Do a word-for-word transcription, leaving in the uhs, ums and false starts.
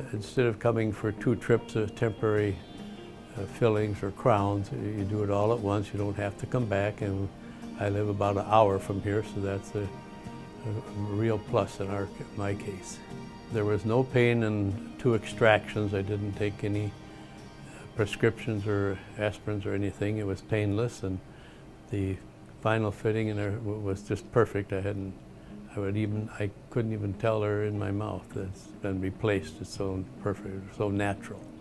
instead of coming for two trips of temporary uh, fillings or crowns, you do it all at once. You don't have to come back, and I live about an hour from here, so that's a, a real plus in our, my case. There was no pain in two extractions. I didn't take any prescriptions or aspirins or anything. It was painless, and the final fitting in her was just perfect. I hadn't, I would even, I couldn't even tell her in my mouth that it's been replaced. It's so perfect, so natural.